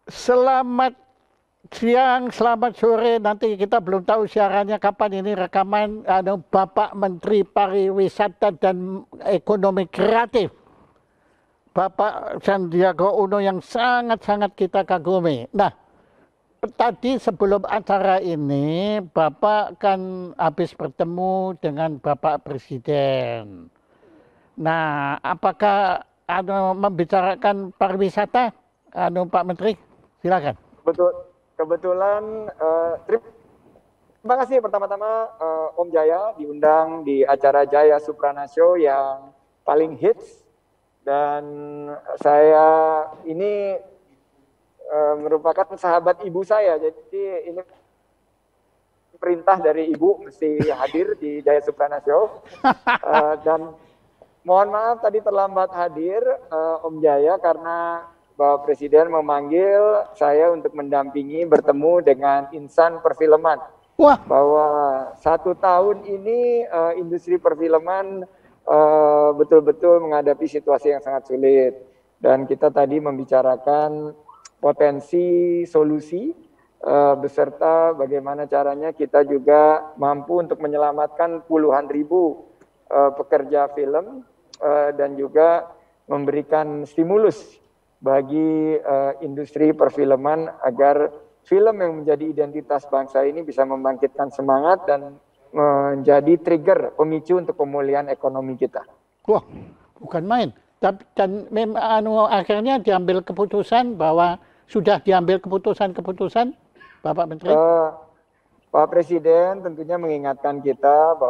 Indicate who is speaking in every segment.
Speaker 1: Selamat siang, selamat sore. Nanti kita belum tahu siarannya kapan ini rekaman Bapak Menteri Pariwisata dan Ekonomi Kreatif. Bapak Sandiaga Uno yang sangat-sangat kita kagumi. Nah, tadi sebelum acara ini Bapak kan habis bertemu dengan Bapak Presiden. Nah, apakah membicarakan pariwisata, Pak Menteri? Silakan.
Speaker 2: Kebetulan terima kasih pertama-tama Om Jaya diundang di acara Jaya Suprana Show yang paling hits, dan saya ini merupakan sahabat ibu saya, jadi ini perintah dari ibu mesti hadir di Jaya Suprana Show. Dan mohon maaf tadi terlambat hadir Om Jaya karena Bapak Presiden memanggil saya untuk mendampingi bertemu dengan insan perfilman.
Speaker 1: Wah.
Speaker 2: Bahwa 1 tahun ini industri perfilman betul-betul menghadapi situasi yang sangat sulit. Dan kita tadi membicarakan potensi solusi beserta bagaimana caranya kita juga mampu untuk menyelamatkan puluhan ribu pekerja film dan juga memberikan stimulus bagi industri perfilman agar film yang menjadi identitas bangsa ini bisa membangkitkan semangat dan menjadi trigger pemicu untuk pemulihan ekonomi kita.
Speaker 1: Wah, bukan main. Dan akhirnya diambil keputusan bahwa sudah diambil keputusan Bapak Menteri.
Speaker 2: Pak Presiden tentunya mengingatkan kita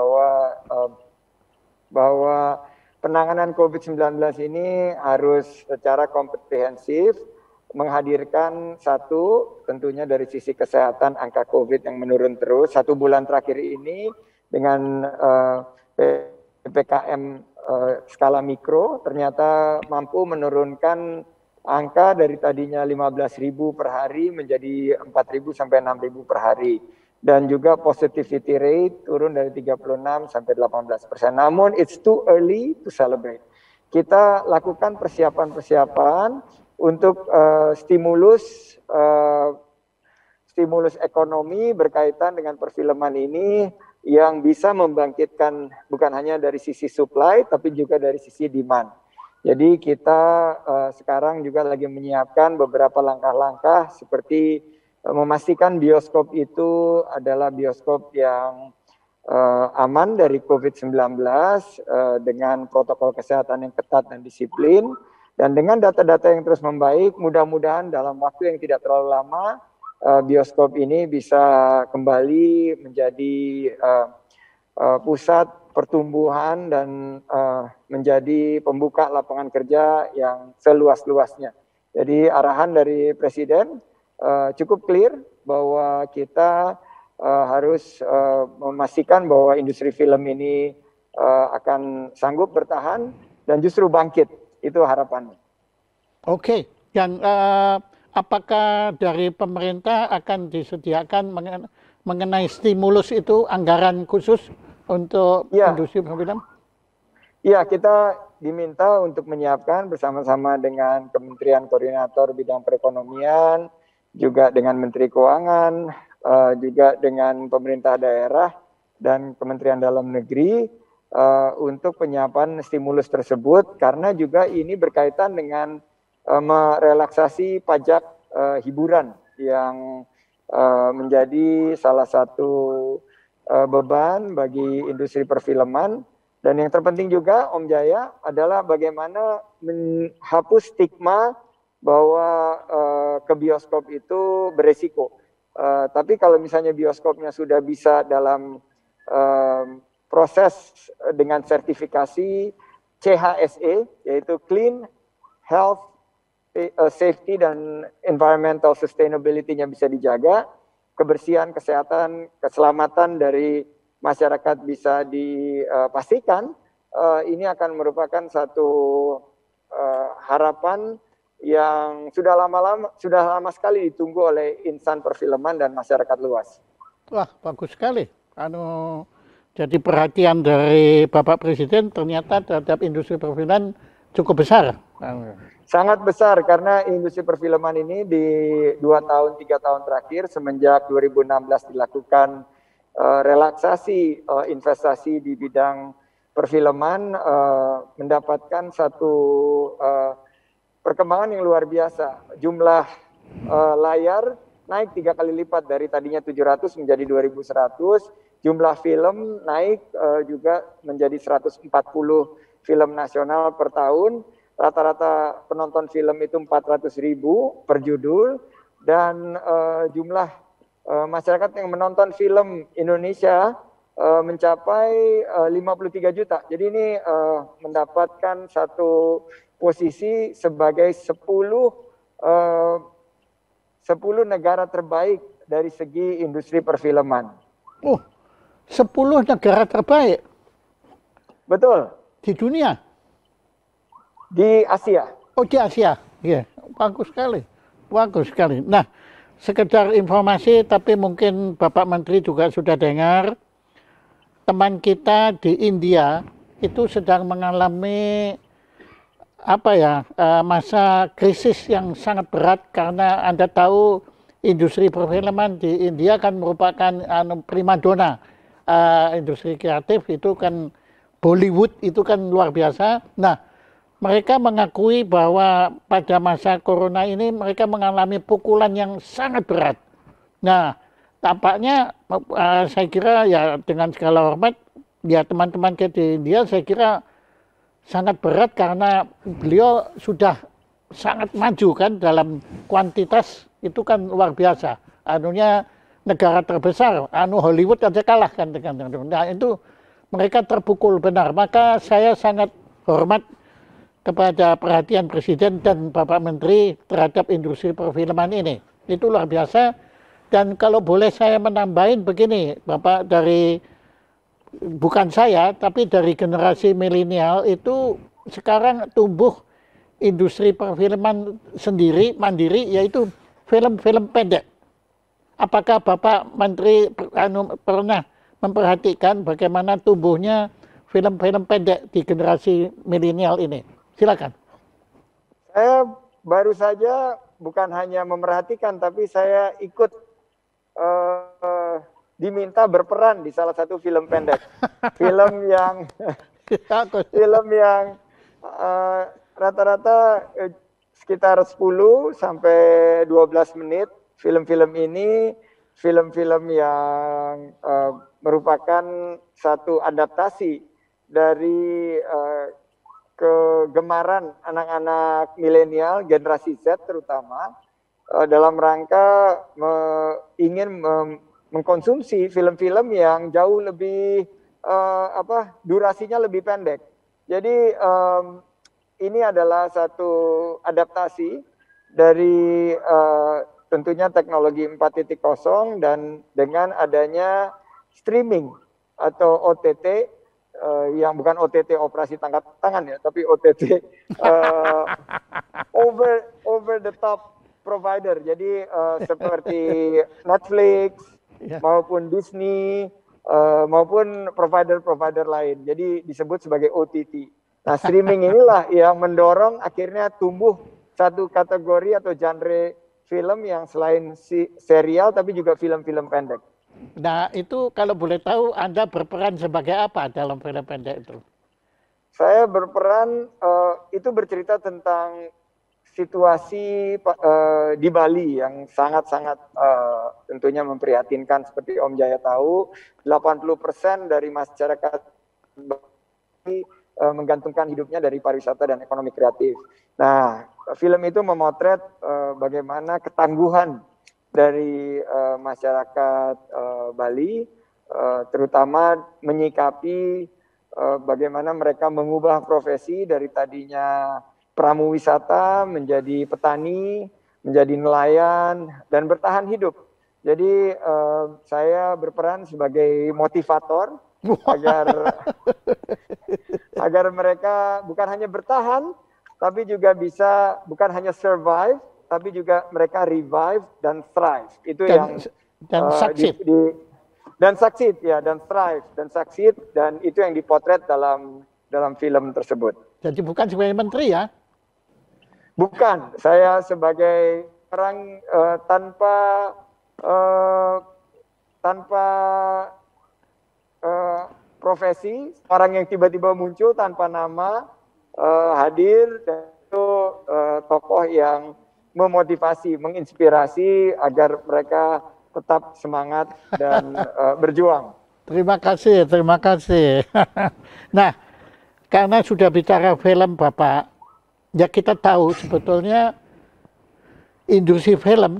Speaker 2: bahwa penanganan COVID-19 ini harus secara komprehensif menghadirkan tentunya dari sisi kesehatan angka COVID yang menurun terus. 1 bulan terakhir ini dengan PPKM skala mikro ternyata mampu menurunkan angka dari tadinya 15.000 per hari menjadi 4.000 sampai 6.000 per hari. Dan juga positivity rate turun dari 36 sampai 18%. Namun it's too early to celebrate. Kita lakukan persiapan untuk stimulus ekonomi berkaitan dengan perfilman ini yang bisa membangkitkan bukan hanya dari sisi supply tapi juga dari sisi demand. Jadi kita sekarang juga lagi menyiapkan beberapa langkah-langkah seperti memastikan bioskop itu adalah bioskop yang aman dari COVID-19 dengan protokol kesehatan yang ketat dan disiplin, dan dengan data-data yang terus membaik, mudah-mudahan dalam waktu yang tidak terlalu lama bioskop ini bisa kembali menjadi pusat pertumbuhan dan menjadi pembuka lapangan kerja yang seluas-luasnya. Jadi arahan dari Presiden cukup clear bahwa kita harus memastikan bahwa industri film ini akan sanggup bertahan dan justru bangkit. Itu harapannya.
Speaker 1: Oke, dan apakah dari pemerintah akan disediakan mengenai stimulus itu anggaran khusus untuk industri film?
Speaker 2: Iya, kita diminta untuk menyiapkan bersama-sama dengan Kementerian Koordinator Bidang Perekonomian, juga dengan Menteri Keuangan, juga dengan pemerintah daerah dan Kementerian Dalam Negeri untuk penyiapan stimulus tersebut, karena juga ini berkaitan dengan merelaksasi pajak hiburan yang menjadi salah satu beban bagi industri perfilman. Dan yang terpenting juga Om Jaya adalah bagaimana menghapus stigma bahwa ke bioskop itu beresiko. Tapi kalau misalnya bioskopnya sudah bisa dalam proses dengan sertifikasi CHSE, yaitu Clean, Health, Safety, dan Environmental Sustainability-nya bisa dijaga, kebersihan, kesehatan, keselamatan dari masyarakat bisa dipastikan, ini akan merupakan satu harapan yang sudah lama sekali ditunggu oleh insan perfilman dan masyarakat luas.
Speaker 1: Wah, bagus sekali. Jadi perhatian dari Bapak Presiden ternyata terhadap industri perfilman cukup besar.
Speaker 2: Sangat besar karena industri perfilman ini di 2 tahun 3 tahun terakhir semenjak 2016 dilakukan relaksasi investasi di bidang perfilman mendapatkan satu perkembangan yang luar biasa. Jumlah layar naik 3 kali lipat dari tadinya 700 menjadi 2100. Jumlah film naik juga menjadi 140 film nasional per tahun. Rata-rata penonton film itu 400.000 per judul dan jumlah masyarakat yang menonton film Indonesia mencapai 53 juta. Jadi ini mendapatkan satu posisi sebagai 10 negara terbaik dari segi industri perfilman.
Speaker 1: Oh, 10 negara terbaik?
Speaker 2: Betul.
Speaker 1: Di dunia?
Speaker 2: Di Asia.
Speaker 1: Oh, di Asia. Iya, bagus sekali. Bagus sekali. Nah, sekedar informasi, tapi mungkin Bapak Menteri juga sudah dengar, teman kita di India itu sedang mengalami masa krisis yang sangat berat karena Anda tahu industri perfilman di India kan merupakan primadona industri kreatif itu kan Bollywood itu kan luar biasa. Nah, mereka mengakui bahwa pada masa corona ini mereka mengalami pukulan yang sangat berat. Nah, tampaknya saya kira ya dengan segala hormat ya teman-teman kita di India saya kira sangat berat karena beliau sudah sangat maju kan dalam kuantitas itu kan luar biasa. Anunya negara terbesar, Hollywood aja kalah kan dengan nah itu mereka terpukul benar. Maka saya sangat hormat kepada perhatian Presiden dan Bapak Menteri terhadap industri perfilman ini. Itu luar biasa. Dan kalau boleh saya menambahin begini, Bapak bukan saya, tapi dari generasi milenial itu sekarang tumbuh industri perfilman sendiri, mandiri, yaitu film-film pendek. Apakah Bapak Menteri pernah memperhatikan bagaimana tumbuhnya film-film pendek di generasi milenial ini? Silakan.
Speaker 2: Saya baru saja bukan hanya memerhatikan, tapi saya ikut diminta berperan di salah satu film pendek. Film yang rata-rata sekitar 10 sampai 12 menit. Film-film ini film-film yang merupakan satu adaptasi dari kegemaran anak-anak milenial, generasi Z terutama, dalam rangka ingin mengkonsumsi film-film yang jauh lebih durasinya lebih pendek. Jadi ini adalah satu adaptasi dari tentunya teknologi 4.0 dan dengan adanya streaming atau OTT yang bukan OTT operasi tangkap tangan ya, tapi OTT over the top provider. Jadi seperti Netflix maupun Disney maupun provider-provider lain. Jadi disebut sebagai OTT. Nah, streaming inilah yang mendorong akhirnya tumbuh satu kategori atau genre film yang selain serial tapi juga film-film pendek.
Speaker 1: Nah, itu kalau boleh tahu Anda berperan sebagai apa dalam film pendek itu?
Speaker 2: Saya berperan itu bercerita tentang situasi di Bali yang sangat-sangat tentunya memprihatinkan. Seperti Om Jaya tahu, 80% dari masyarakat Bali menggantungkan hidupnya dari pariwisata dan ekonomi kreatif. Nah, film itu memotret bagaimana ketangguhan dari masyarakat Bali, terutama menyikapi bagaimana mereka mengubah profesi dari tadinya pramu wisata menjadi petani, menjadi nelayan, dan bertahan hidup. Jadi saya berperan sebagai motivator agar mereka bukan hanya bertahan, tapi juga bisa bukan hanya survive, tapi juga mereka revive dan thrive. Itu dan succeed. Dan succeed ya, dan thrive dan succeed, dan itu yang dipotret dalam film tersebut.
Speaker 1: Jadi bukan sebagai menteri ya?
Speaker 2: Bukan, saya sebagai orang tanpa profesi, orang yang tiba-tiba muncul tanpa nama, hadir, dan itu tokoh yang memotivasi, menginspirasi agar mereka tetap semangat dan berjuang.
Speaker 1: Terima kasih, terima kasih. Nah, karena sudah bicara film Bapak, ya kita tahu sebetulnya industri film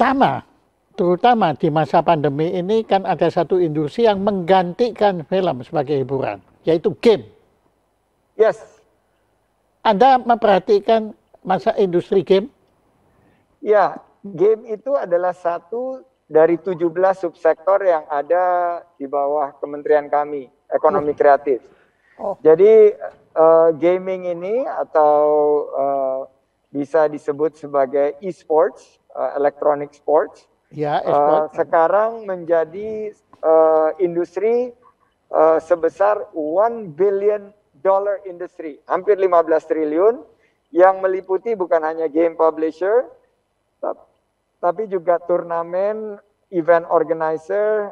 Speaker 1: terutama di masa pandemi ini kan ada satu industri yang menggantikan film sebagai hiburan, yaitu game.
Speaker 2: Yes.
Speaker 1: Anda memperhatikan masa industri game?
Speaker 2: Ya, game itu adalah satu dari 17 subsektor yang ada di bawah kementerian kami, ekonomi kreatif. Jadi gaming ini atau bisa disebut sebagai e-sports, electronic sports,
Speaker 1: ya,
Speaker 2: sekarang menjadi industri sebesar $1 billion industry, hampir 15 triliun, yang meliputi bukan hanya game publisher, tapi juga turnamen, event organizer,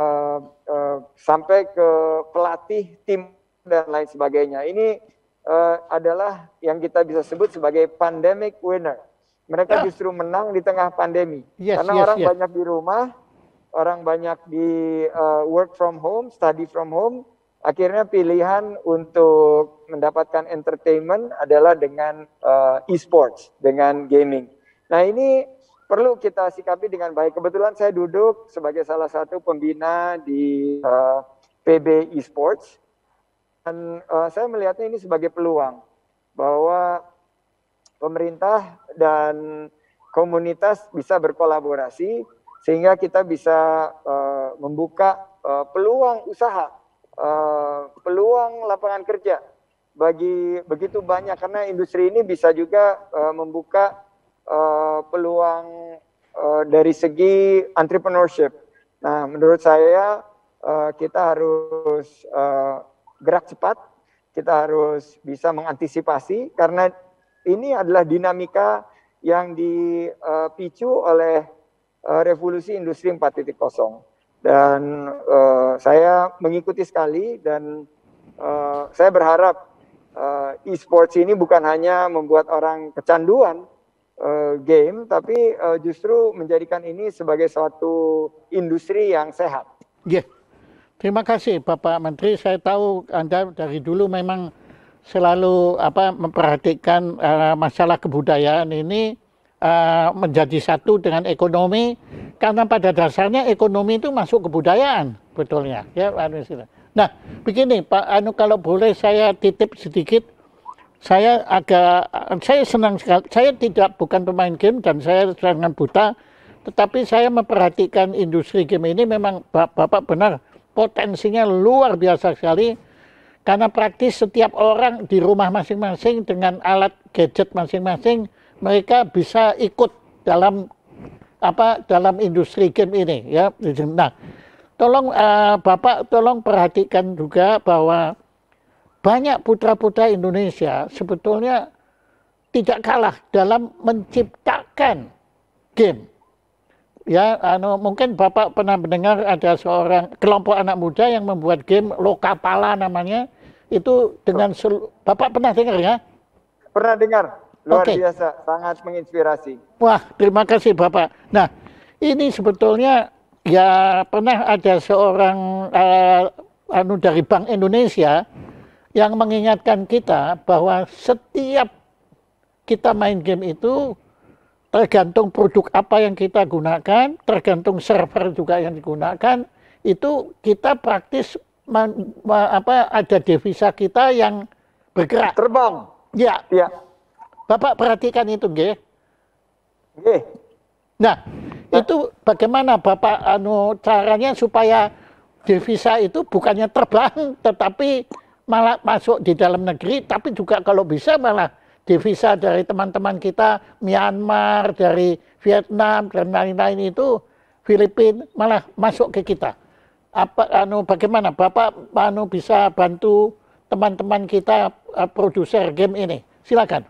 Speaker 2: sampai ke pelatih tim dan lain sebagainya. Ini adalah yang kita bisa sebut sebagai pandemic winner. Mereka justru menang di tengah pandemi. Karena orang banyak di rumah, orang banyak di work from home, study from home. Akhirnya pilihan untuk mendapatkan entertainment adalah dengan e-sports, dengan gaming. Nah, ini perlu kita sikapi dengan baik. Kebetulan saya duduk sebagai salah satu pembina di PB Esports. Dan saya melihatnya ini sebagai peluang bahwa pemerintah dan komunitas bisa berkolaborasi sehingga kita bisa membuka peluang usaha, peluang lapangan kerja bagi begitu banyak, karena industri ini bisa juga membuka peluang dari segi entrepreneurship. Nah, menurut saya kita harus gerak cepat, kita harus bisa mengantisipasi karena ini adalah dinamika yang dipicu oleh revolusi industri 4.0. Dan saya mengikuti sekali dan saya berharap e-sports ini bukan hanya membuat orang kecanduan game, tapi justru menjadikan ini sebagai suatu industri yang sehat.
Speaker 1: Yeah. Terima kasih Bapak Menteri. Saya tahu Anda dari dulu memang selalu memperhatikan masalah kebudayaan ini menjadi satu dengan ekonomi, karena pada dasarnya ekonomi itu masuk kebudayaan betulnya ya. Nah, begini Pak kalau boleh saya titip sedikit, saya senang sekali, saya bukan pemain game dan saya sangat buta, tetapi saya memperhatikan industri game ini. Memang Bapak benar, potensinya luar biasa sekali, karena praktis setiap orang di rumah masing-masing dengan alat gadget masing-masing, mereka bisa ikut dalam industri game ini ya. Nah, tolong Bapak tolong perhatikan juga bahwa banyak putra-putra Indonesia sebetulnya tidak kalah dalam menciptakan game. Ya, mungkin Bapak pernah mendengar ada seorang kelompok anak muda yang membuat game Lokapala namanya. Itu dengan Bapak pernah dengar ya?
Speaker 2: Pernah dengar, luar biasa, sangat menginspirasi.
Speaker 1: Wah, terima kasih Bapak. Nah, ini sebetulnya ya pernah ada seorang dari Bank Indonesia yang mengingatkan kita bahwa setiap kita main game itu tergantung produk apa yang kita gunakan, tergantung server juga yang digunakan, itu kita praktis ada devisa kita yang bergerak.
Speaker 2: Terbang.
Speaker 1: Ya. Ya. Bapak perhatikan itu, nggih. Nggih. Nah, itu bagaimana Bapak caranya supaya devisa itu bukannya terbang tetapi malah masuk di dalam negeri, tapi juga kalau bisa malah devisa dari teman-teman kita Myanmar, dari Vietnam dan lain-lain itu, Filipina malah masuk ke kita. Bagaimana Bapak bisa bantu teman-teman kita produser game ini? Silakan.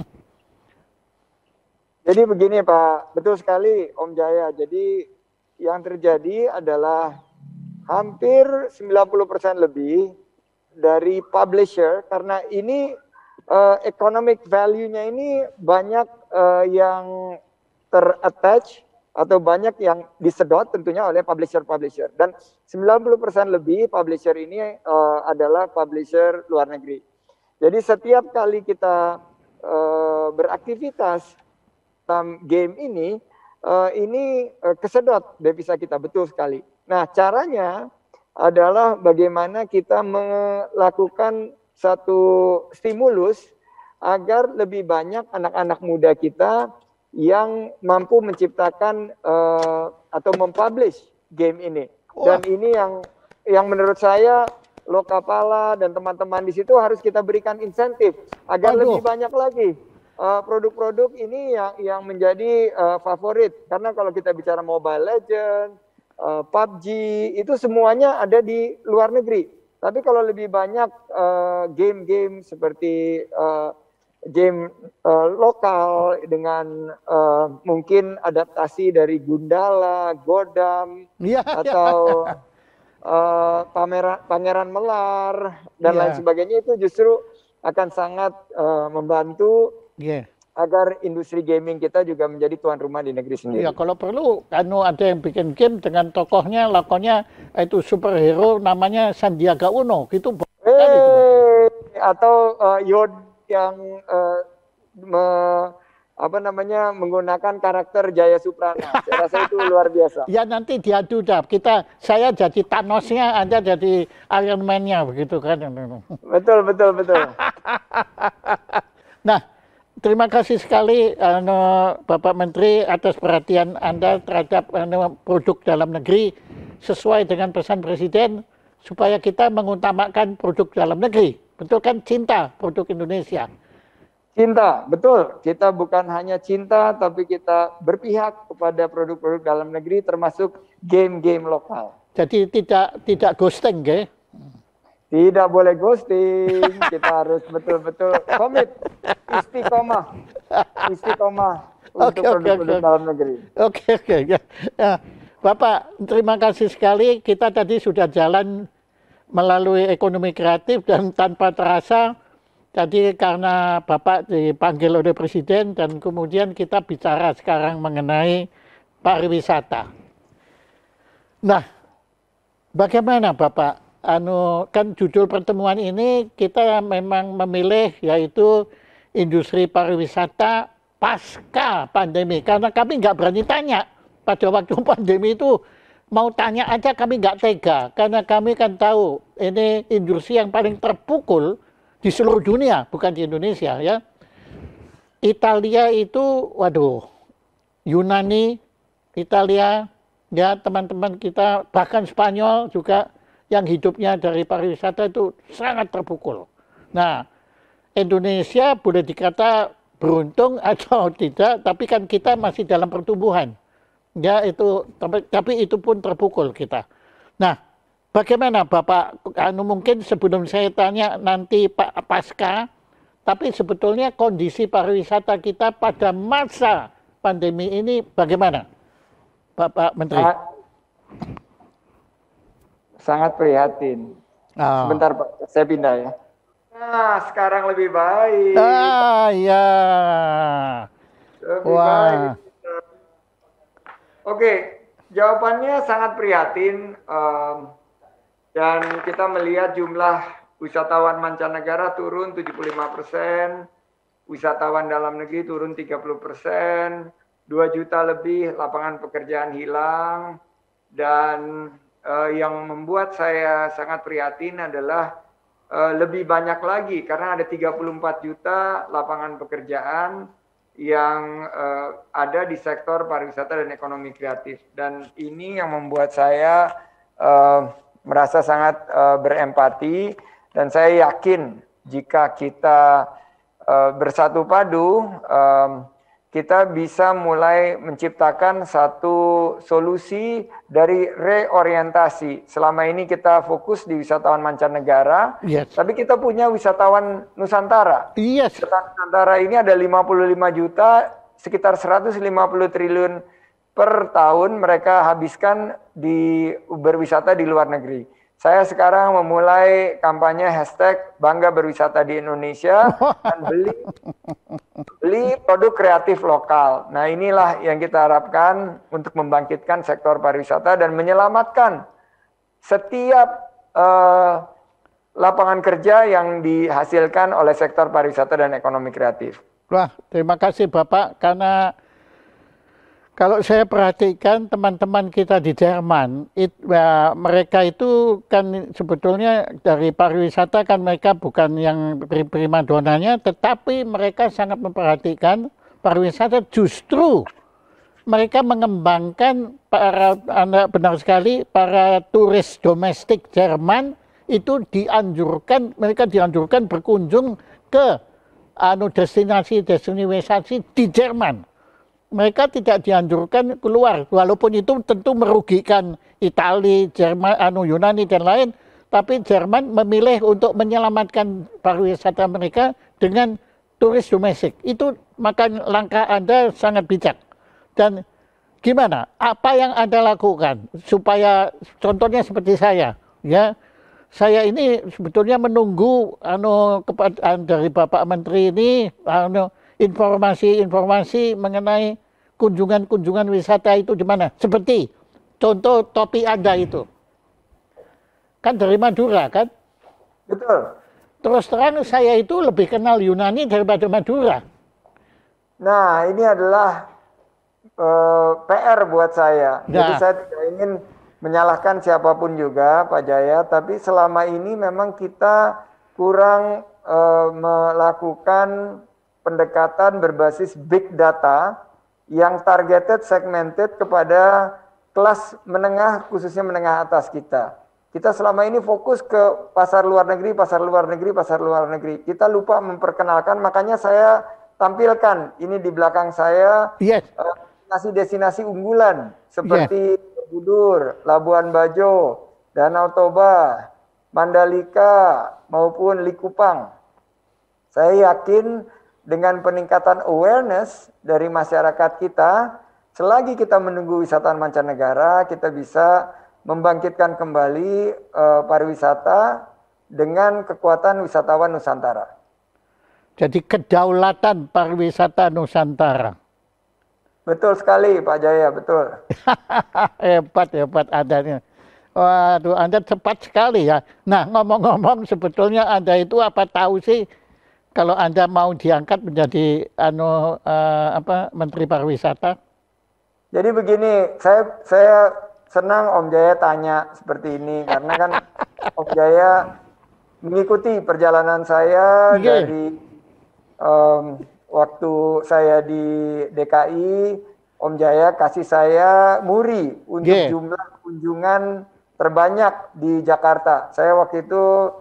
Speaker 2: Jadi begini Pak, betul sekali Om Jaya. Jadi yang terjadi adalah hampir 90% lebih dari publisher, karena ini economic value-nya ini banyak yang ter-attach atau banyak yang disedot tentunya oleh publisher-publisher. Dan 90% lebih publisher ini adalah publisher luar negeri. Jadi setiap kali kita beraktivitas dalam game ini kesedot devisa kita, betul sekali. Nah, caranya adalah bagaimana kita melakukan satu stimulus agar lebih banyak anak-anak muda kita yang mampu menciptakan atau mempublish game ini. Dan ini yang menurut saya Lokapala dan teman-teman di situ harus kita berikan insentif agar lebih banyak lagi produk-produk ini yang menjadi favorit. Karena kalau kita bicara Mobile Legends, PUBG, itu semuanya ada di luar negeri. Tapi kalau lebih banyak game-game seperti game lokal dengan mungkin adaptasi dari Gundala, Godam, atau Pangeran Melar, dan lain sebagainya, itu justru akan sangat membantu agar industri gaming kita juga menjadi tuan rumah di negeri sendiri.
Speaker 1: Ya, kalau perlu ada yang bikin game dengan tokohnya, lakonnya itu superhero namanya Sandiaga Uno, gitu.
Speaker 2: Atau Yod yang menggunakan karakter Jaya Suprana. Saya rasa itu luar biasa.
Speaker 1: Ya, nanti diadu dah. Saya jadi Thanosnya, Anda jadi Iron Man-nya, begitu kan?
Speaker 2: Betul.
Speaker 1: Nah, terima kasih sekali Bapak Menteri atas perhatian Anda terhadap produk dalam negeri, sesuai dengan pesan Presiden supaya kita mengutamakan produk dalam negeri. Betul kan? Cinta produk Indonesia.
Speaker 2: Cinta, betul. Kita bukan hanya cinta, tapi kita berpihak kepada produk-produk dalam negeri, termasuk game-game lokal.
Speaker 1: Jadi tidak ghosting, ya?
Speaker 2: Tidak boleh ghosting. Kita harus betul-betul komit, istiqomah untuk produk-produk dalam negeri.
Speaker 1: Oke. Ya. Bapak, terima kasih sekali. Kita tadi sudah jalan melalui ekonomi kreatif dan tanpa terasa. Tadi karena Bapak dipanggil oleh Presiden dan kemudian kita bicara sekarang mengenai pariwisata. Nah, bagaimana Bapak? Kan judul pertemuan ini kita memang memilih yaitu industri pariwisata pasca pandemi. Karena kami nggak berani tanya pada waktu pandemi itu, mau tanya aja kami nggak tega. Karena kami kan tahu ini industri yang paling terpukul di seluruh dunia, bukan di Indonesia ya. Italia itu, waduh, Yunani, Italia, ya teman-teman kita, bahkan Spanyol juga yang hidupnya dari pariwisata itu sangat terpukul. Nah, Indonesia boleh dikata beruntung atau tidak, tapi kan kita masih dalam pertumbuhan. Ya itu, tapi itu pun terpukul kita. Nah, bagaimana Bapak, mungkin sebelum saya tanya nanti Pak pasca, tapi sebetulnya kondisi pariwisata kita pada masa pandemi ini bagaimana, Bapak Menteri?
Speaker 2: Sangat prihatin. Sebentar Pak, saya pindah ya. Nah, sekarang lebih baik.
Speaker 1: Ya.
Speaker 2: Lebih baik. Oke, jawabannya sangat prihatin. Dan kita melihat jumlah wisatawan mancanegara turun 75%, wisatawan dalam negeri turun 30%, 2 juta lebih lapangan pekerjaan hilang, dan yang membuat saya sangat prihatin adalah lebih banyak lagi karena ada 34 juta lapangan pekerjaan yang ada di sektor pariwisata dan ekonomi kreatif, dan ini yang membuat saya merasa sangat berempati, dan saya yakin jika kita bersatu padu, kita bisa mulai menciptakan satu solusi dari reorientasi. Selama ini kita fokus di wisatawan mancanegara,
Speaker 1: Yes.
Speaker 2: tapi kita punya wisatawan Nusantara.
Speaker 1: Yes.
Speaker 2: Wisatawan Nusantara ini ada 55 juta, sekitar 150 triliun per tahun mereka habiskan di berwisata di luar negeri. Saya sekarang memulai kampanye hashtag Bangga Berwisata di Indonesia dan beli produk kreatif lokal. Nah, inilah yang kita harapkan untuk membangkitkan sektor pariwisata dan menyelamatkan setiap lapangan kerja yang dihasilkan oleh sektor pariwisata dan ekonomi kreatif.
Speaker 1: Wah, terima kasih Bapak, karena kalau saya perhatikan teman-teman kita di Jerman, mereka itu kan sebetulnya dari pariwisata kan mereka bukan yang prima donanya, tetapi mereka sangat memperhatikan pariwisata. Justru mereka mengembangkan benar sekali para turis domestik Jerman itu mereka dianjurkan berkunjung ke destinasi wisata di Jerman. Mereka tidak dianjurkan keluar, walaupun itu tentu merugikan Italia, Jerman, Yunani dan lain, tapi Jerman memilih untuk menyelamatkan pariwisata mereka dengan turis domestik. Itu maka langkah Anda sangat bijak. Dan gimana? Apa yang Anda lakukan supaya contohnya seperti saya, ya? Saya ini sebetulnya menunggu dari Bapak Menteri ini informasi mengenai kunjungan wisata itu di mana. Seperti contoh topi Anda itu. Kan dari Madura kan?
Speaker 2: Betul.
Speaker 1: Terus terang saya itu lebih kenal Yunani daripada Madura.
Speaker 2: Nah, ini adalah PR buat saya.
Speaker 1: Nah.
Speaker 2: Jadi saya tidak ingin menyalahkan siapapun juga, Pak Jaya, tapi selama ini memang kita kurang melakukan pendekatan berbasis big data yang targeted, segmented kepada kelas menengah, khususnya menengah atas kita. Kita selama ini fokus ke pasar luar negeri, pasar luar negeri, pasar luar negeri. Kita lupa memperkenalkan, makanya saya tampilkan ini di belakang saya,
Speaker 1: Yes.
Speaker 2: destinasi unggulan seperti Borobudur, Labuan Bajo, Danau Toba, Mandalika, maupun Likupang. Saya yakin dengan peningkatan awareness dari masyarakat kita, selagi kita menunggu wisatawan mancanegara, kita bisa membangkitkan kembali pariwisata dengan kekuatan wisatawan Nusantara.
Speaker 1: Jadi kedaulatan pariwisata Nusantara.
Speaker 2: Betul sekali Pak Jaya, betul.
Speaker 1: Hebat adanya. Waduh, Anda cepat sekali ya. Nah, ngomong-ngomong sebetulnya Anda itu apa tahu sih kalau Anda mau diangkat menjadi Menteri Pariwisata?
Speaker 2: Jadi begini, saya senang Om Jaya tanya seperti ini karena kan Om Jaya mengikuti perjalanan saya dari waktu saya di DKI, Om Jaya kasih saya muri untuk jumlah kunjungan terbanyak di Jakarta. Saya waktu itu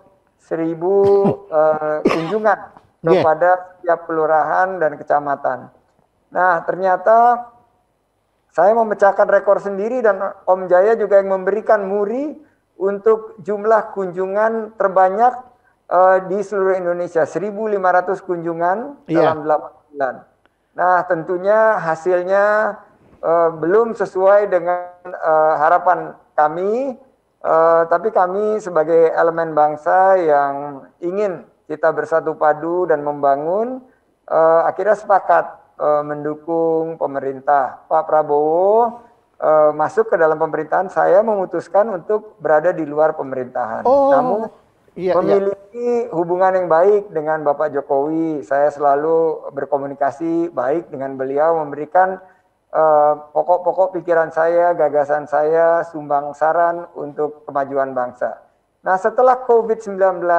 Speaker 2: 1.000 kunjungan kepada setiap kelurahan dan kecamatan. Nah, ternyata saya memecahkan rekor sendiri dan Om Jaya juga yang memberikan muri untuk jumlah kunjungan terbanyak di seluruh Indonesia, 1.500 kunjungan dalam 8 bulan. Nah, tentunya hasilnya belum sesuai dengan harapan kami, tapi kami sebagai elemen bangsa yang ingin kita bersatu padu dan membangun, akhirnya sepakat mendukung pemerintah. Pak Prabowo masuk ke dalam pemerintahan, saya memutuskan untuk berada di luar pemerintahan. Namun memiliki hubungan yang baik dengan Bapak Jokowi. Saya selalu berkomunikasi baik dengan beliau, memberikan pokok-pokok pikiran saya, gagasan saya, sumbang saran untuk kemajuan bangsa. Nah, setelah COVID-19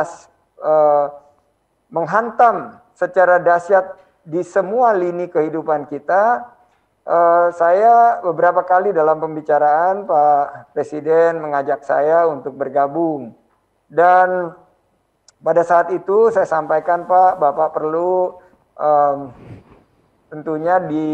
Speaker 2: menghantam secara dahsyat di semua lini kehidupan kita, saya beberapa kali dalam pembicaraan Pak Presiden mengajak saya untuk bergabung. Dan pada saat itu saya sampaikan, Pak, Bapak perlu tentunya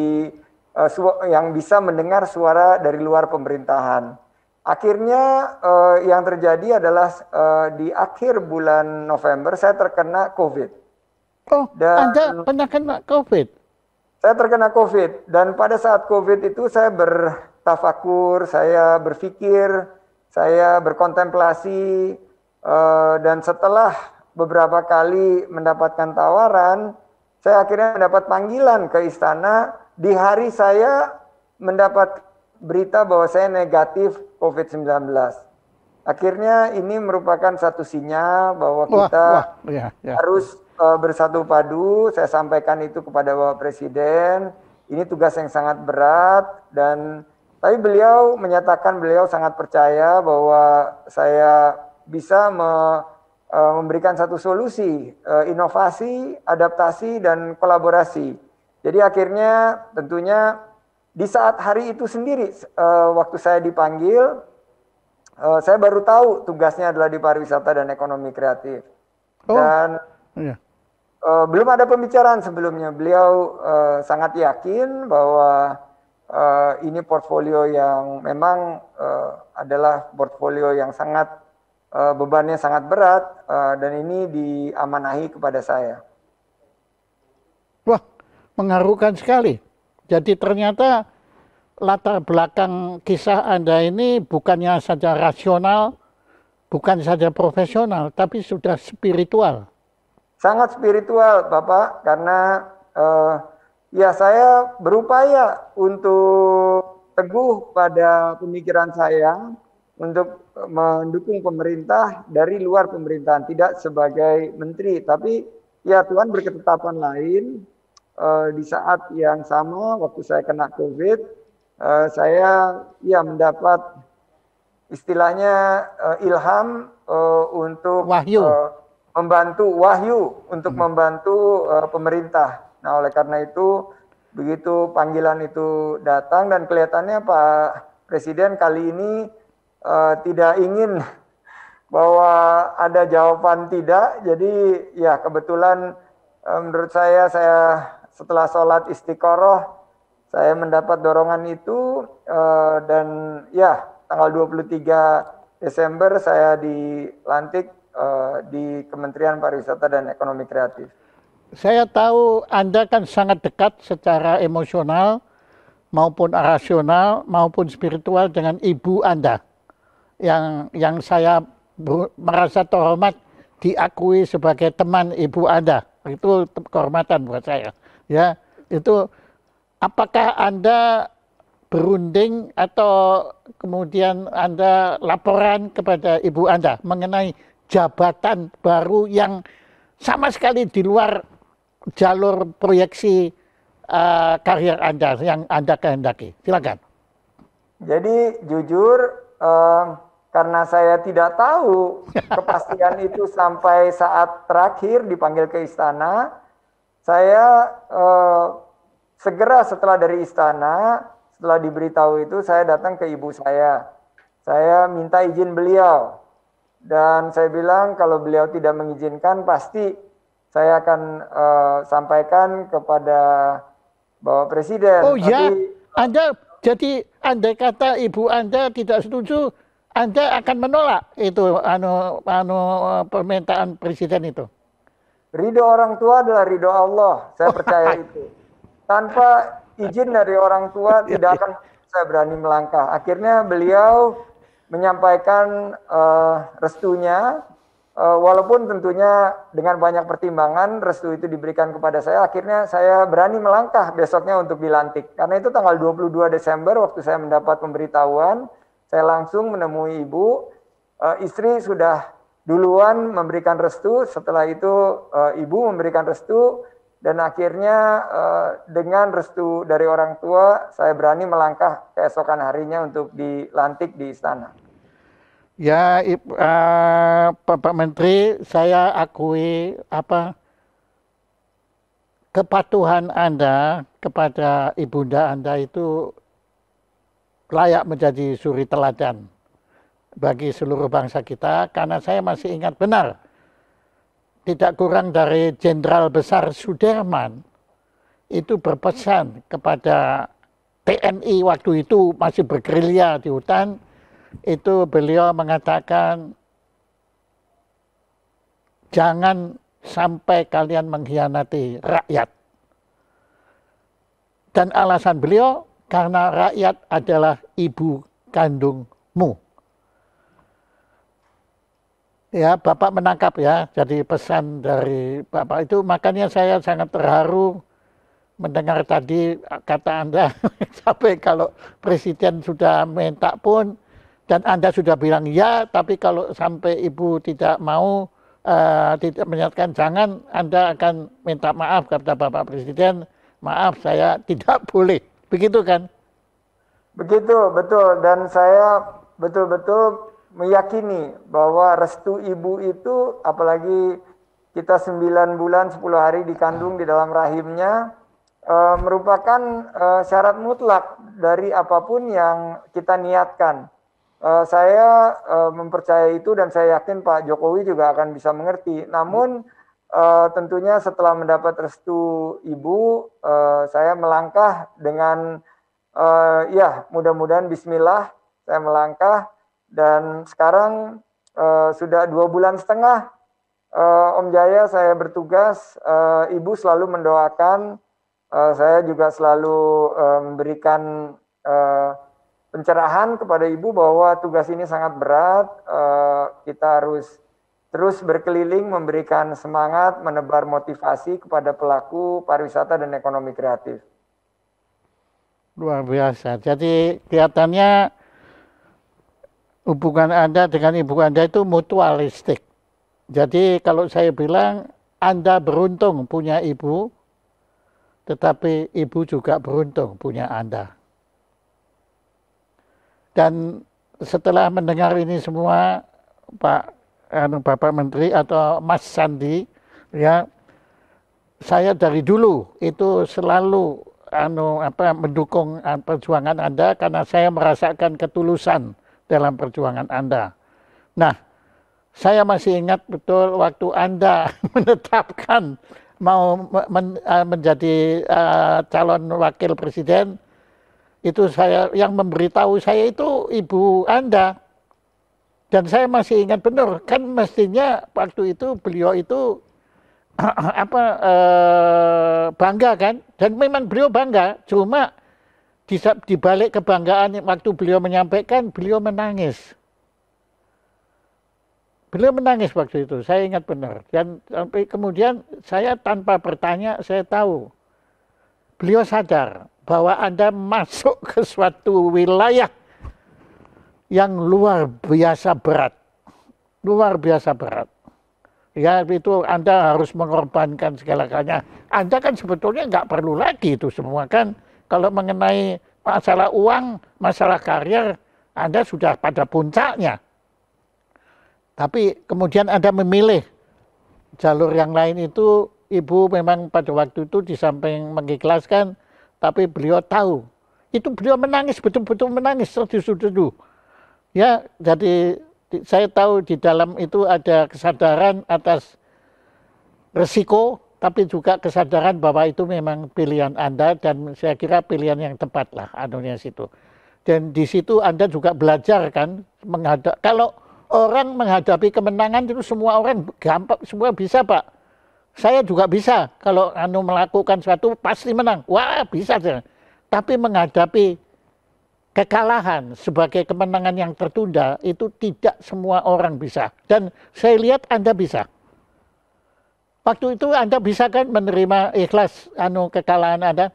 Speaker 2: yang bisa mendengar suara dari luar pemerintahan. Akhirnya yang terjadi adalah di akhir bulan November saya terkena COVID.
Speaker 1: Oh, Anda pernah kena COVID?
Speaker 2: Saya terkena COVID, dan pada saat COVID itu saya bertafakur, saya berpikir, saya berkontemplasi, dan setelah beberapa kali mendapatkan tawaran, saya akhirnya mendapat panggilan ke istana di hari saya mendapat berita bahwa saya negatif COVID-19. Akhirnya ini merupakan satu sinyal bahwa kita harus bersatu padu. Saya sampaikan itu kepada Bapak Presiden. Ini tugas yang sangat berat, dan tapi beliau menyatakan beliau sangat percaya bahwa saya bisa memberikan satu solusi, inovasi, adaptasi, dan kolaborasi. Jadi akhirnya tentunya di saat hari itu sendiri, waktu saya dipanggil, saya baru tahu tugasnya adalah di pariwisata dan ekonomi kreatif. Dan belum ada pembicaraan sebelumnya. Beliau sangat yakin bahwa ini portfolio yang memang adalah portfolio yang sangat bebannya sangat berat, dan ini diamanahi kepada saya.
Speaker 1: Wah, mengharukan sekali. Jadi ternyata latar belakang kisah Anda ini bukannya saja rasional, bukan saja profesional, tapi sudah spiritual.
Speaker 2: Sangat spiritual, Bapak, karena ya saya berupaya untuk teguh pada pemikiran saya untuk mendukung pemerintah dari luar pemerintahan, tidak sebagai menteri, tapi ya Tuhan berketetapan lain. Di saat yang sama waktu saya kena COVID, saya ya mendapat istilahnya ilham untuk membantu pemerintah. Nah, oleh karena itu begitu panggilan itu datang, dan kelihatannya Pak Presiden kali ini tidak ingin bahwa ada jawaban tidak. Jadi ya kebetulan menurut saya setelah sholat istiqoroh saya mendapat dorongan itu, dan ya tanggal 23 Desember saya dilantik di Kementerian Pariwisata dan Ekonomi Kreatif.
Speaker 1: Saya tahu Anda kan sangat dekat secara emosional maupun rasional maupun spiritual dengan ibu Anda, yang saya merasa terhormat diakui sebagai teman ibu Anda. Itu kehormatan buat saya. Ya, itu apakah Anda berunding atau kemudian Anda laporan kepada ibu Anda mengenai jabatan baru yang sama sekali di luar jalur proyeksi karier Anda yang Anda kehendaki? Silakan.
Speaker 2: Jadi jujur, karena saya tidak tahu kepastian itu sampai saat terakhir dipanggil ke istana, saya segera setelah dari istana, setelah diberitahu itu, saya datang ke ibu saya. Saya minta izin beliau. Dan saya bilang kalau beliau tidak mengizinkan, pasti saya akan sampaikan kepada Bapak Presiden.
Speaker 1: Oh ya, jadi andai kata ibu Anda tidak setuju, Anda akan menolak itu permintaan Presiden itu?
Speaker 2: Ridho orang tua adalah ridho Allah, saya percaya itu. Tanpa izin dari orang tua tidak akan saya berani melangkah. Akhirnya beliau menyampaikan restunya, walaupun tentunya dengan banyak pertimbangan restu itu diberikan kepada saya. Akhirnya saya berani melangkah besoknya untuk dilantik. Karena itu tanggal 22 Desember waktu saya mendapat pemberitahuan, saya langsung menemui ibu. Istri sudah duluan memberikan restu, setelah itu ibu memberikan restu, dan akhirnya dengan restu dari orang tua saya berani melangkah keesokan harinya untuk dilantik di istana.
Speaker 1: Ya, Bapak Menteri, saya akui kepatuhan Anda kepada ibunda Anda itu layak menjadi suri teladan bagi seluruh bangsa kita, karena saya masih ingat benar, tidak kurang dari Jenderal Besar Sudirman itu berpesan kepada TNI waktu itu masih bergerilya di hutan, itu beliau mengatakan, jangan sampai kalian mengkhianati rakyat. Dan alasan beliau, karena rakyat adalah ibu kandungmu. Ya, Bapak menangkap ya, jadi pesan dari Bapak itu, makanya saya sangat terharu mendengar tadi kata Anda, sampai kalau Presiden sudah minta pun, dan Anda sudah bilang ya, tapi kalau sampai Ibu tidak mau, tidak menyatakan jangan, Anda akan minta maaf kepada Bapak Presiden, maaf saya tidak boleh, begitu kan?
Speaker 2: Begitu, betul. Dan saya betul-betul meyakini bahwa restu ibu itu, apalagi kita 9 bulan 10 hari dikandung di dalam rahimnya, merupakan syarat mutlak dari apapun yang kita niatkan. Saya mempercayai itu dan saya yakin Pak Jokowi juga akan bisa mengerti. Namun tentunya setelah mendapat restu ibu, saya melangkah dengan ya mudah-mudahan Bismillah saya melangkah dan sekarang sudah 2 bulan setengah Om Jaya saya bertugas, Ibu selalu mendoakan, saya juga selalu memberikan pencerahan kepada Ibu bahwa tugas ini sangat berat, kita harus terus berkeliling memberikan semangat, menebar motivasi kepada pelaku pariwisata dan ekonomi kreatif.
Speaker 1: Luar biasa. Jadi kelihatannya hubungan Anda dengan ibu Anda itu mutualistik. Jadi kalau saya bilang Anda beruntung punya ibu, tetapi ibu juga beruntung punya Anda. Dan setelah mendengar ini semua, Bapak Menteri atau Mas Sandi, ya, saya dari dulu itu selalu mendukung perjuangan Anda karena saya merasakan ketulusan dalam perjuangan Anda. Nah, saya masih ingat betul waktu Anda menetapkan mau menjadi calon wakil presiden, itu saya yang memberitahu saya itu ibu Anda. Dan saya masih ingat benar, kan mestinya waktu itu beliau itu bangga kan, dan memang beliau bangga, cuma di balik kebanggaan waktu beliau menyampaikan, beliau menangis. Beliau menangis waktu itu, saya ingat benar. Dan sampai kemudian saya tanpa bertanya, saya tahu beliau sadar bahwa Anda masuk ke suatu wilayah yang luar biasa berat, luar biasa berat. Ya itu Anda harus mengorbankan segala-galanya. Anda kan sebetulnya nggak perlu lagi itu semua kan. Kalau mengenai masalah uang, masalah karir, Anda sudah pada puncaknya. Tapi kemudian Anda memilih jalur yang lain itu, Ibu memang pada waktu itu di samping mengikhlaskan, tapi beliau tahu. Itu beliau menangis, betul-betul menangis, terseduh-seduh. Ya, jadi saya tahu di dalam itu ada kesadaran atas resiko, tapi juga kesadaran bahwa itu memang pilihan Anda dan saya kira pilihan yang tepat lah anunya situ. Dan di situ Anda juga belajar kan kalau orang menghadapi kemenangan itu semua orang gampang, semua bisa Pak. Saya juga bisa kalau melakukan sesuatu pasti menang. Wah, bisa saja. Tapi menghadapi kekalahan sebagai kemenangan yang tertunda itu tidak semua orang bisa. Dan saya lihat Anda bisa. Waktu itu Anda bisa kan menerima ikhlas kekalahan Anda?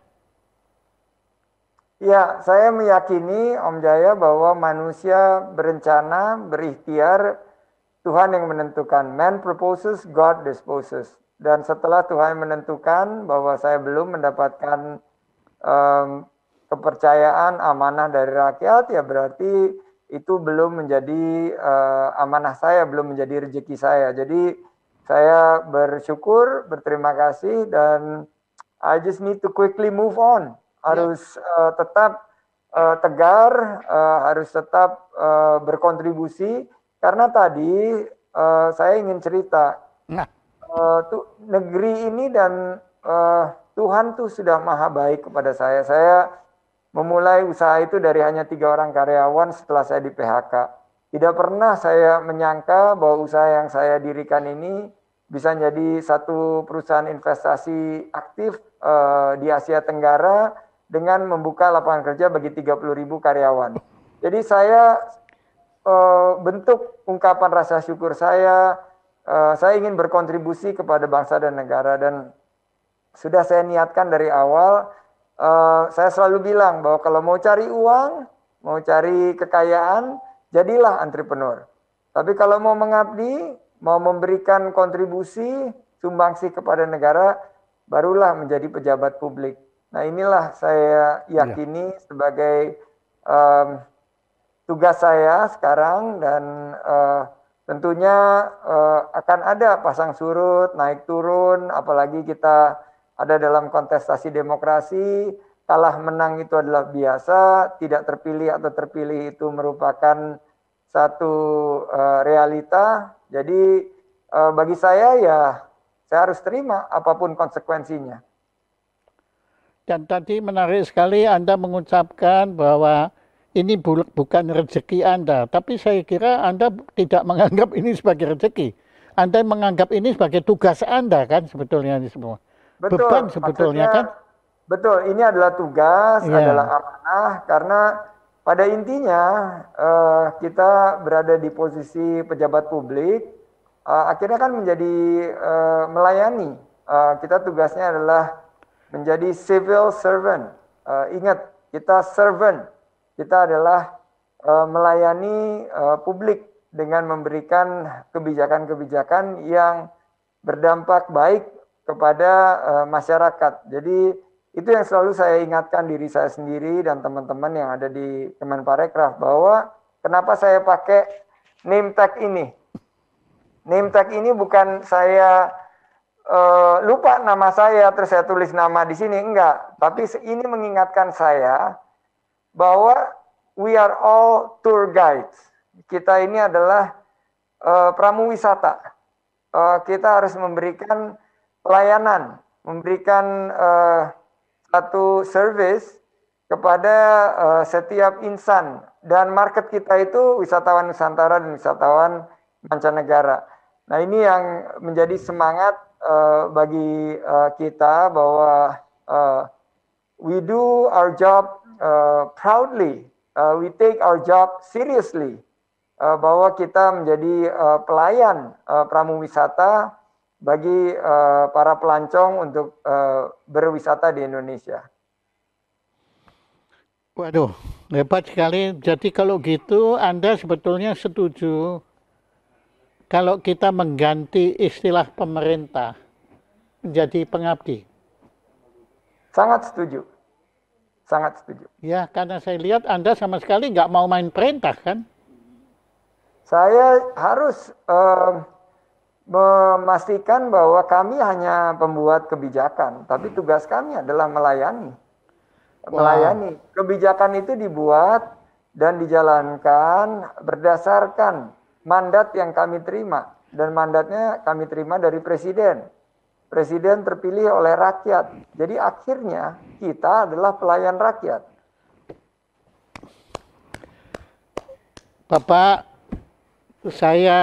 Speaker 2: Ya, saya meyakini Om Jaya bahwa manusia berencana, berikhtiar, Tuhan yang menentukan. Man proposes, God disposes. Dan setelah Tuhan menentukan bahwa saya belum mendapatkan kepercayaan amanah dari rakyat, ya berarti itu belum menjadi amanah saya, belum menjadi rezeki saya. Jadi saya bersyukur, berterima kasih, dan I just need to quickly move on. Harus tetap tegar, harus tetap berkontribusi, karena tadi saya ingin cerita, negeri ini dan Tuhan tuh sudah maha baik kepada saya. Saya memulai usaha itu dari hanya 3 orang karyawan setelah saya di PHK. Tidak pernah saya menyangka bahwa usaha yang saya dirikan ini bisa jadi satu perusahaan investasi aktif di Asia Tenggara dengan membuka lapangan kerja bagi 30.000 karyawan. Jadi saya bentuk ungkapan rasa syukur saya ingin berkontribusi kepada bangsa dan negara, dan sudah saya niatkan dari awal. Saya selalu bilang bahwa kalau mau cari uang, mau cari kekayaan, jadilah entrepreneur. Tapi kalau mau mengabdi, mau memberikan kontribusi, sumbangsi kepada negara, barulah menjadi pejabat publik. Nah, inilah saya yakini sebagai tugas saya sekarang, dan tentunya akan ada pasang surut, naik turun, apalagi kita ada dalam kontestasi demokrasi. Kalah menang itu adalah biasa, tidak terpilih atau terpilih itu merupakan satu realita. Jadi bagi saya ya saya harus terima apapun konsekuensinya.
Speaker 1: Dan tadi menarik sekali Anda mengucapkan bahwa ini bukan rezeki Anda, tapi saya kira Anda tidak menganggap ini sebagai rezeki. Anda menganggap ini sebagai tugas Anda kan sebetulnya ini semua.
Speaker 2: Betul,
Speaker 1: beban sebetulnya kan.
Speaker 2: Betul, ini adalah tugas, adalah amanah, karena pada intinya kita berada di posisi pejabat publik, akhirnya kan menjadi melayani. Kita tugasnya adalah menjadi civil servant. Ingat, kita servant. Kita adalah melayani publik dengan memberikan kebijakan-kebijakan yang berdampak baik kepada masyarakat. Jadi itu yang selalu saya ingatkan diri saya sendiri dan teman-teman yang ada di Kemenparekraf, bahwa kenapa saya pakai name tag ini. Name tag ini bukan saya lupa nama saya terus saya tulis nama di sini, enggak. Tapi ini mengingatkan saya bahwa we are all tour guides. Kita ini adalah pramuwisata. Kita harus memberikan pelayanan, memberikan satu service kepada setiap insan, dan market kita itu wisatawan Nusantara dan wisatawan mancanegara. Nah, ini yang menjadi semangat bagi kita, bahwa we do our job proudly, we take our job seriously, bahwa kita menjadi pelayan pramuwisata bagi para pelancong untuk berwisata di Indonesia.
Speaker 1: Waduh, hebat sekali. Jadi kalau gitu Anda sebetulnya setuju kalau kita mengganti istilah pemerintah menjadi pengabdi?
Speaker 2: Sangat setuju. Sangat setuju.
Speaker 1: Ya, karena saya lihat Anda sama sekali nggak mau main perintah kan?
Speaker 2: Saya harus memastikan bahwa kami hanya pembuat kebijakan, tapi tugas kami adalah melayani. Melayani. Kebijakan itu dibuat dan dijalankan berdasarkan mandat yang kami terima, dan mandatnya kami terima dari Presiden. Presiden terpilih oleh rakyat. Jadi akhirnya kita adalah pelayan rakyat.
Speaker 1: Bapak, saya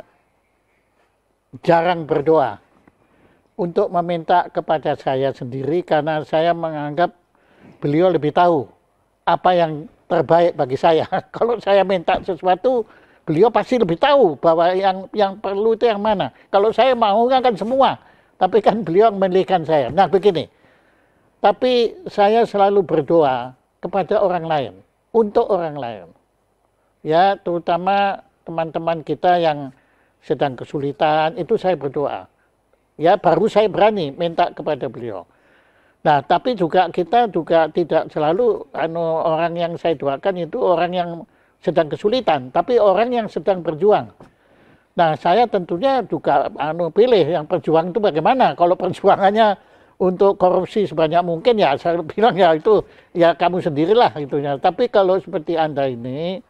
Speaker 1: jarang berdoa untuk meminta kepada saya sendiri, karena saya menganggap beliau lebih tahu apa yang terbaik bagi saya. Kalau saya minta sesuatu, beliau pasti lebih tahu bahwa yang perlu itu yang mana. Kalau saya mau kan semua, tapi kan beliau memilihkan saya. Nah begini, tapi saya selalu berdoa kepada orang lain, untuk orang lain. Ya, terutama teman-teman kita yang sedang kesulitan, itu saya berdoa. Ya, baru saya berani minta kepada beliau. Nah, tapi juga kita juga tidak selalu orang yang saya doakan itu orang yang sedang kesulitan, tapi orang yang sedang berjuang. Nah, saya tentunya juga pilih yang berjuang itu bagaimana. Kalau perjuangannya untuk korupsi sebanyak mungkin, ya saya bilang ya itu ya kamu sendirilah itunya. Tapi kalau seperti Anda ini,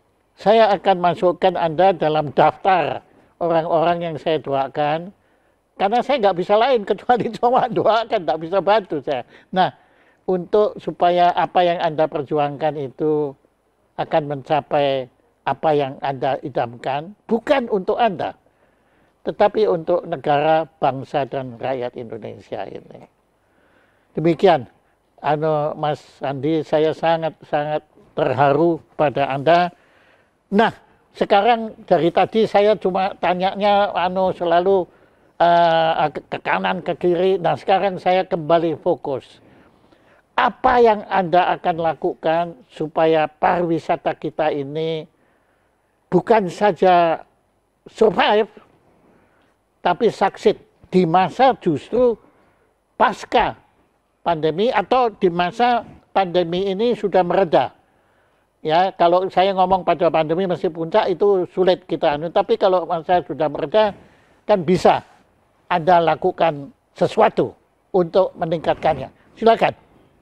Speaker 1: saya akan masukkan Anda dalam daftar orang-orang yang saya doakan Karena saya nggak bisa lain kecuali cuma doakan, nggak bisa bantu saya. Nah, untuk supaya apa yang Anda perjuangkan itu akan mencapai apa yang Anda idamkan, bukan untuk Anda, tetapi untuk negara, bangsa, dan rakyat Indonesia ini. Demikian, Mas Andi, saya sangat terharu pada Anda. Nah, sekarang dari tadi saya cuma tanyanya selalu ke kanan, ke kiri. Nah, sekarang saya kembali fokus. Apa yang Anda akan lakukan supaya pariwisata kita ini bukan saja survive, tapi succeed di masa justru pasca pandemi atau di masa pandemi ini sudah mereda. Ya, kalau saya ngomong pada pandemi masih puncak itu sulit kita tapi kalau masa sudah mereda kan bisa Anda lakukan sesuatu untuk meningkatkannya. Silakan.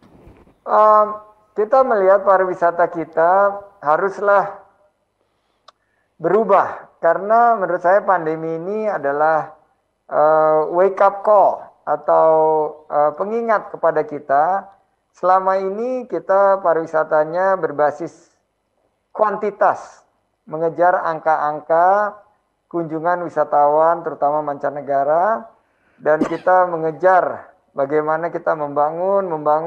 Speaker 2: Kita melihat pariwisata kita haruslah berubah karena menurut saya pandemi ini adalah wake up call atau pengingat kepada kita. Selama ini kita pariwisatanya berbasis kuantitas, mengejar angka-angka kunjungan wisatawan terutama mancanegara, dan kita mengejar bagaimana kita membangun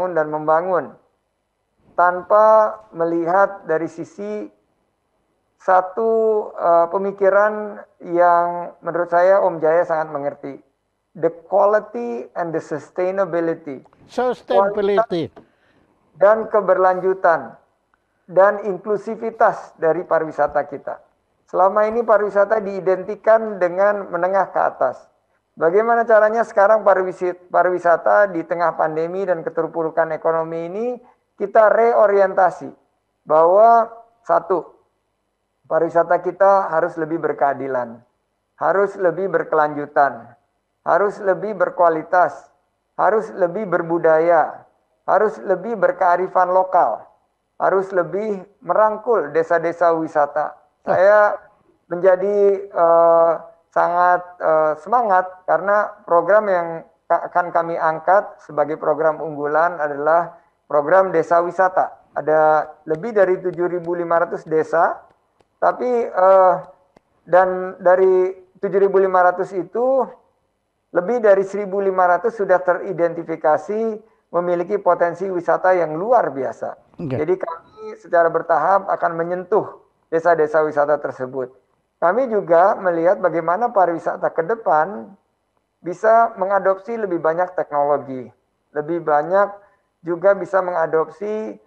Speaker 2: tanpa melihat dari sisi satu pemikiran yang menurut saya Om Jaya sangat mengerti. The quality and the sustainability.
Speaker 1: Sustainability.
Speaker 2: Dan keberlanjutan dan inklusivitas dari pariwisata kita. Selama ini pariwisata diidentikan dengan menengah ke atas. Bagaimana caranya sekarang pariwisata di tengah pandemi dan keterpurukan ekonomi ini kita reorientasi bahwa satu, pariwisata kita harus lebih berkeadilan, harus lebih berkelanjutan, harus lebih berkualitas, harus lebih berbudaya, harus lebih berkearifan lokal, harus lebih merangkul desa-desa wisata. Saya menjadi sangat semangat karena program yang akan kami angkat sebagai program unggulan adalah program desa wisata. Ada lebih dari 7.500 desa, tapi dan dari 7.500 itu lebih dari 1.500 sudah teridentifikasi memiliki potensi wisata yang luar biasa. Jadi kami secara bertahap akan menyentuh desa-desa wisata tersebut. Kami juga melihat bagaimana pariwisata ke depan bisa mengadopsi lebih banyak teknologi, lebih banyak juga bisa mengadopsi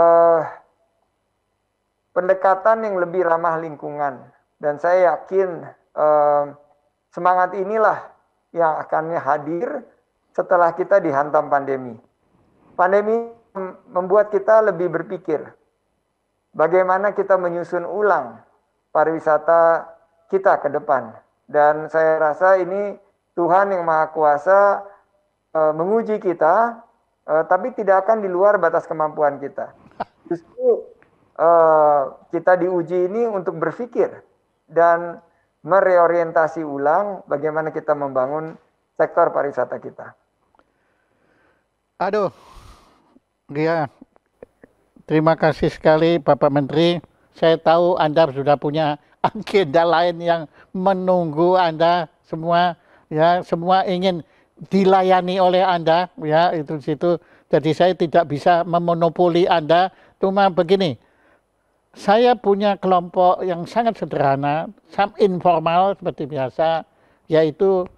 Speaker 2: pendekatan yang lebih ramah lingkungan. Dan saya yakin semangat inilah yang akan hadir setelah kita dihantam pandemi. Pandemi membuat kita lebih berpikir bagaimana kita menyusun ulang pariwisata kita ke depan. Dan saya rasa ini Tuhan yang Maha Kuasa menguji kita, tapi tidak akan di luar batas kemampuan kita. Justru kita diuji ini untuk berpikir dan mereorientasi ulang bagaimana kita membangun sektor pariwisata kita.
Speaker 1: Aduh, ya, terima kasih sekali Bapak Menteri. Saya tahu Anda sudah punya agenda lain yang menunggu Anda semua, ya, semua ingin dilayani oleh Anda, ya, itu situ. Jadi saya tidak bisa memonopoli Anda. Cuma begini, saya punya kelompok yang sangat sederhana, informal seperti biasa, yaitu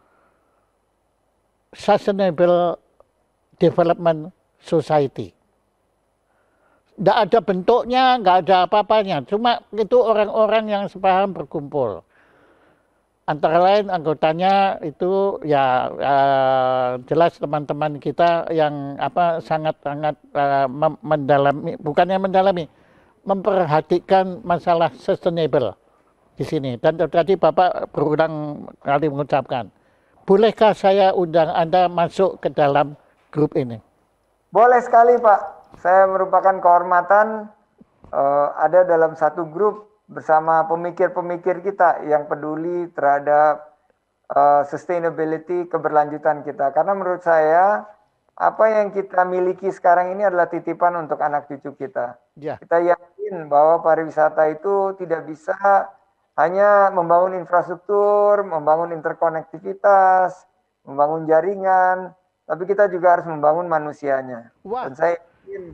Speaker 1: Sustainable Development Society. Tidak ada bentuknya, nggak ada apa-apanya. Cuma itu orang-orang yang sepaham berkumpul. Antara lain anggotanya itu ya jelas teman-teman kita yang sangat-sangat mendalami, bukannya mendalami, memperhatikan masalah sustainable di sini. Dan tadi Bapak berulang kali mengucapkan, bolehkah saya undang Anda masuk ke dalam grup ini?
Speaker 2: Boleh sekali Pak. Saya merupakan kehormatan ada dalam satu grup bersama pemikir-pemikir kita yang peduli terhadap sustainability, keberlanjutan kita. Karena menurut saya apa yang kita miliki sekarang ini adalah titipan untuk anak cucu kita.
Speaker 1: Ya.
Speaker 2: Kita yakin bahwa pariwisata itu tidak bisa hanya membangun infrastruktur, membangun interkonektivitas, membangun jaringan, tapi kita juga harus membangun manusianya.
Speaker 1: Wah.
Speaker 2: Dan saya yakin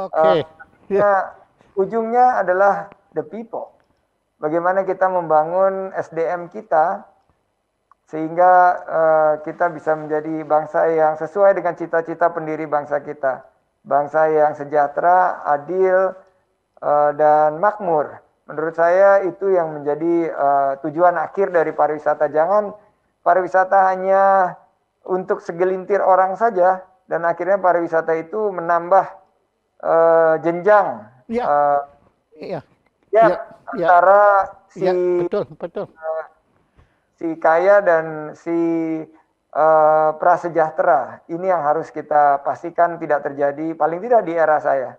Speaker 2: ujungnya adalah the people. Bagaimana kita membangun SDM kita sehingga kita bisa menjadi bangsa yang sesuai dengan cita-cita pendiri bangsa kita. Bangsa yang sejahtera, adil, dan makmur. Menurut saya itu yang menjadi tujuan akhir dari pariwisata. Jangan pariwisata hanya untuk segelintir orang saja, dan akhirnya pariwisata itu menambah jenjang antara si kaya dan si prasejahtera. Ini yang harus kita pastikan tidak terjadi, paling tidak di era saya.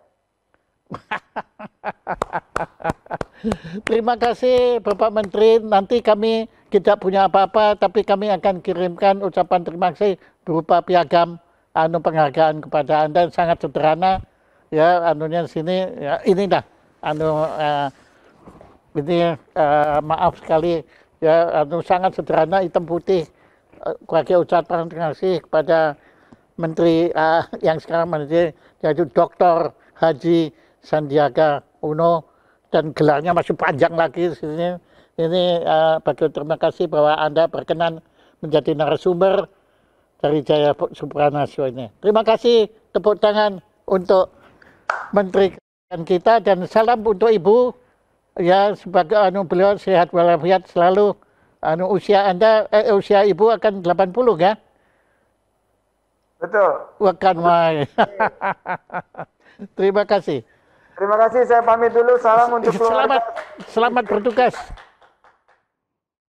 Speaker 1: Terima kasih Bapak Menteri. Nanti kami tidak punya apa-apa, tapi kami akan kirimkan ucapan terima kasih berupa piagam penghargaan kepada Anda. Sangat sederhana ya, anunya sini ya, ini dah ini maaf sekali ya, sangat sederhana, hitam putih, sebagai ucapan terima kasih kepada Menteri yang sekarang menjadi, yaitu Dr. Haji Sandiaga Uno, dan gelarnya masih panjang lagi di sini. Ini bagi terima kasih bahwa Anda berkenan menjadi narasumber dari Jaya Supranarsio ini. Terima kasih, tepuk tangan untuk Menteri kita, dan salam untuk Ibu. Ya, sebagai beliau sehat walafiat selalu. Usia Anda, usia Ibu akan 80 ya?
Speaker 2: Betul.
Speaker 1: Bukan main. Terima kasih.
Speaker 2: Terima kasih, saya pamit dulu. Salam untuk keluarga.
Speaker 1: Selamat bertugas.